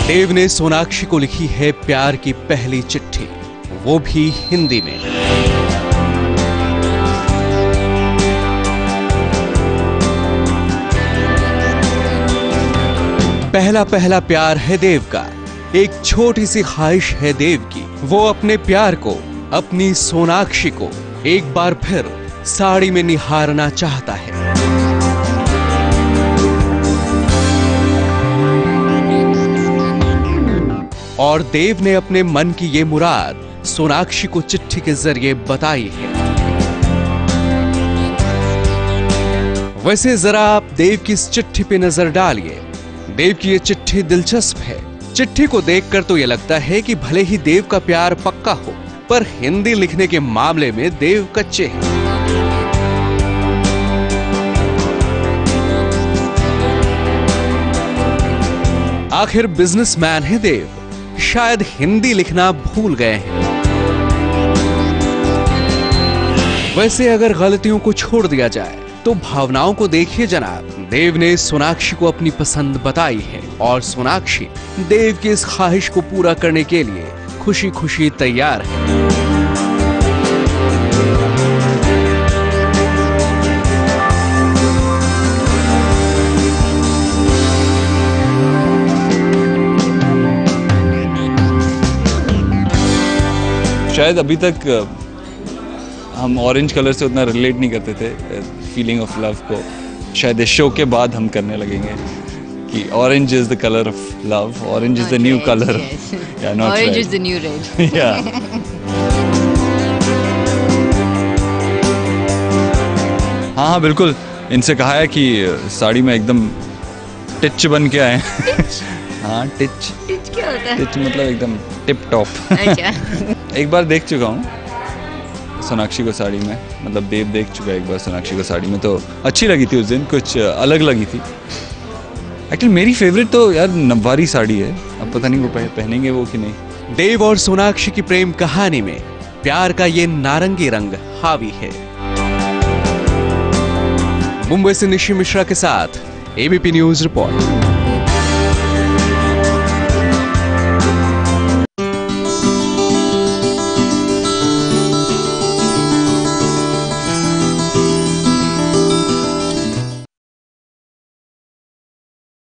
देव ने सोनाक्षी को लिखी है प्यार की पहली चिट्ठी, वो भी हिंदी में। पहला पहला प्यार है देव का, एक छोटी सी ख्वाहिश है देव की, वो अपने प्यार को, अपनी सोनाक्षी को एक बार फिर साड़ी में निहारना चाहता है। और देव ने अपने मन की ये मुराद सोनाक्षी को चिट्ठी के जरिए बताई है। वैसे जरा आप देव की इस चिट्ठी पे नजर डालिए। देव की ये चिट्ठी दिलचस्प है। चिट्ठी को देखकर तो ये लगता है कि भले ही देव का प्यार पक्का हो, पर हिंदी लिखने के मामले में देव कच्चे हैं। आखिर बिजनेसमैन है देव, शायद हिंदी लिखना भूल गए हैं। वैसे अगर गलतियों को छोड़ दिया जाए तो भावनाओं को देखिए जनाब। देव ने सोनाक्षी को अपनी पसंद बताई है और सोनाक्षी देव की इस ख्वाहिश को पूरा करने के लिए खुशी खुशी तैयार है। शायद अभी तक हम ऑरेंज कलर से उतना रिलेट नहीं करते थे फीलिंग ऑफ लव को। शायद इस शो के बाद हम करने लगेंगे कि orange is the colour of love, orange is the new colour, या not orange is the new red. या हाँ बिल्कुल, इनसे कहा है कि साड़ी में एकदम टिच बन के आए। हाँ टिच क्या होता है? टिच मतलब एकदम टिप टॉप। एक बार देख चुका हूँ सोनाक्षी को साड़ी में, मतलब देव देख चुका है एक बार सोनाक्षी को साड़ी में, तो अच्छी लगी थी उस दिन, कुछ अलग लगी थी। एक्चुअली मेरी फेवरेट तो यार नवारी साड़ी है, अब पता नहीं वो पहनेंगे वो कि नहीं। देव और सोनाक्षी की प्रेम कहानी में प्यार का ये नारंगी रंग हावी है। मुंबई से निशी मिश्रा के साथ एबीपी न्यूज रिपोर्ट।